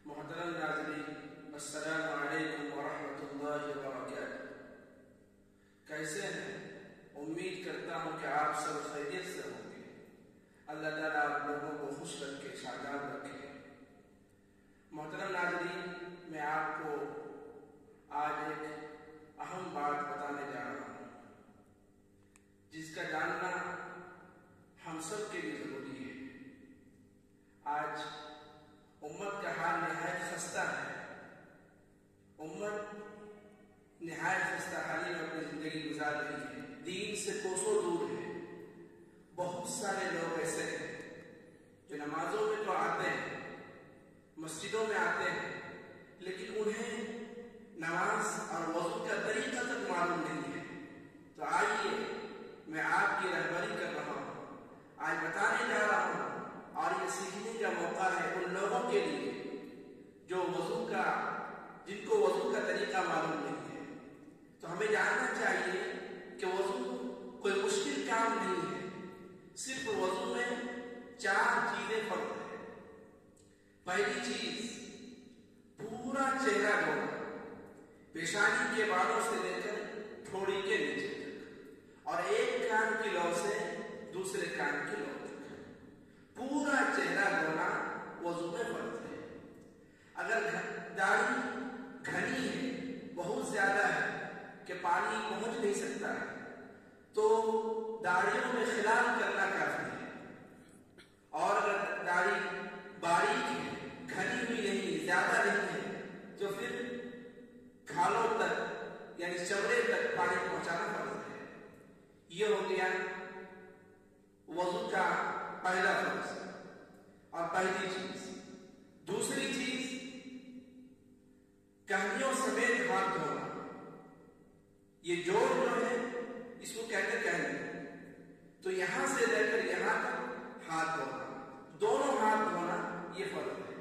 محترم ناظرین، السلام علیکم ورحمۃ اللہ وبرکاتہ۔ کیسے ہیں؟ امید کرتا ہوں کہ آپ سب خیریت سے ہوں گے۔ اللہ تعالیٰ آپ لوگوں کو خوش رکھے، شاداب رکھے۔ محترم ناظرین، میں آپ کو آج ایک اہم بات بتانے جا رہا ہوں جس کا جاننا ہم سب کے لیے ضروری ہے۔ آج امت کا حال نہایت خستہ ہے۔ امت نہایت خستہ حالی میں اپنی زندگی گزار رہی ہے، دین سے کوسوں دور ہے۔ بہت سارے لوگ ایسے ہیں جو نمازوں میں تو آتے ہیں، مسجدوں میں آتے ہیں، لیکن انہیں نماز اور وضو کا طریقہ تک معلوم نہیں ہے۔ تو آئیے، میں آپ کی رہبری کر رہا ہوں، آج بتانے جا رہا ہوں، اور یہ سیکھنے کا موقع ہے ان لوگوں کے لیے جو جن کو وضو کا طریقہ معلوم نہیں ہے۔ تو ہمیں جاننا چاہیے کہ وضو کوئی مشکل کام نہیں ہے۔ صرف وضو میں 4 چیزیں فرض ہیں۔ پہلی چیز، پورا چہرہ دھونا، پیشانی کے بالوں سے لے کر ٹھوڑی کے نیچے تک، اور ایک کان کی لو سے دوسرے کان کی لو تک پورا چہرہ دھونا وضو میں فرض ہے۔ اگر داڑھی گھنی ہے، بہت زیادہ ہے کہ پانی پہنچ نہیں سکتا ہے، تو داڑھیوں میں خلال کرنا کافی ہے۔ اور اگر داڑھی باریک ہے، گھنی ہوئی نہیں، زیادہ نہیں ہے، تو پھر کھالوں تک یعنی چمڑے تک پانی پہنچانا فرض ہے۔ یہ ہو گیا وضو کا پہلا فرض اور پہلی چیز۔ دوسری چیز، کہنیوں سمیت ہاتھ دھونا۔ یہ جوڑ جو ہے اس کو کہتے کہنی، تو یہاں سے لے کر یہاں تک ہاتھ دھونا، دونوں ہاتھ دھونا یہ فرض ہے۔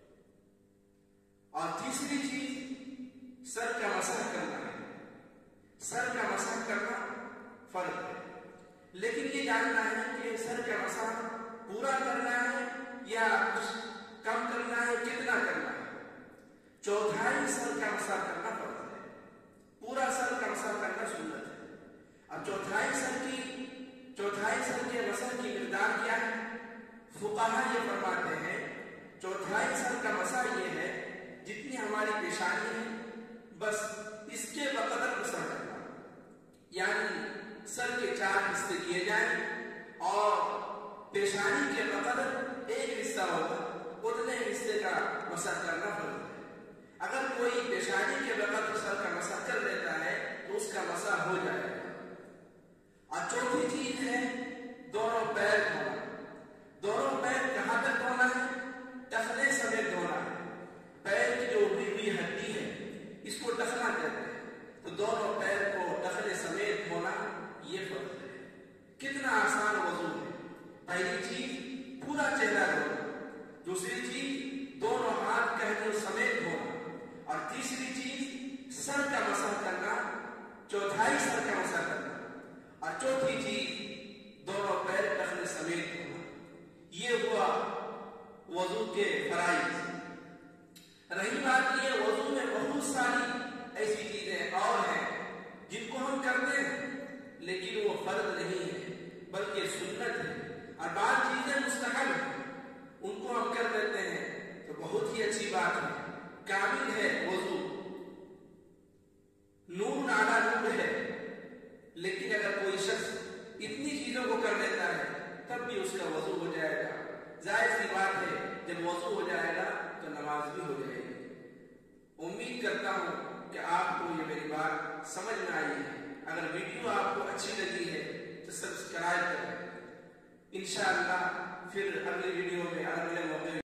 اور تیسری چیز، سر کا مسح کرنا ہے۔ سر کا مسح کرنا فرض ہے، لیکن یہ جاننا ہے کہ سر کا مسح پورا کرنا ہے یا کچھ کم کرنا ہے، کتنا کرنا ہے۔ چوتھائی سر کا مسح کرنا فرض ہے، پورا سر کا مسح کرنا سنت ہے۔ اب چوتھائی سر کے مسح کی مقدار کیا ہے؟ فقہا یہ فرماتے ہیں چوتھائی سر کا مسح یہ ہے جتنی ہماری پیشانی ہے، بس اس کے بقدر مسح کرنا، یعنی سر کے 4 حصے کیے جائیں اور پیشانی کے بقدر ایک حصہ ہوگا، اتنے حصے کا مسح کرنا فرض ہے۔ اگر کوئی پیشانی کے بقدر سر کا مسح کر لیتا ہے تو اس کا مسح ہو جائے گا۔ اور چوتھی چیز ہے دونوں پیر دھونا۔ دونوں پیر کہاں تک دھونا ہے؟ ٹخنے سمیت دھونا ہے۔ پیر کی جو ابری ہوئی ہڈی ہے اس کو ٹخنا کہتے ہیں، تو دونوں پیر کو ٹخنے سمیت دھونا یہ فرض ہے۔ کتنا آسان وضو ہے۔ پہلی چیز، پورا چہرہ دھونا۔ دوسری چیز، دونوں ہاتھ کہنیوں سمیت دھونا۔ اور تیسری چیز، سر کا مسح کرنا، چوتھائی سر کا مسح کرنا۔ اور چوتھی چیز، دونوں پیر ٹخنے سمیت دھونا۔ یہ ہوا وضو کے فرائض۔ رہی بات یہ، وضو میں بہت ساری ایسی چیزیں اور ہیں جن کو ہم کرتے ہیں لیکن وہ فرض نہیں ہے بلکہ سنت ہے، اور بعض چیزیں مستحب ہیں، ان کو ہم کر دیتے ہیں تو بہت ہی اچھی بات ہے، کامل ہے وضو، نور اعلیٰ نور ہے۔ لیکن اگر کوئی شخص اتنی چیزوں کو کر لیتا ہے تب بھی اس کا وضو ہو جائے گا۔ ظاہر سی بات ہے، جب وضو ہو جائے گا تو نماز بھی ہو جائے گی۔ امید کرتا ہوں کہ آپ کو یہ میری بات سمجھ میں آئی ہے۔ اگر ویڈیو آپ کو اچھی لگی ہے تو سبسکرائب کریں۔ انشاءاللہ پھر اگلی ویڈیو میں اگلے موقع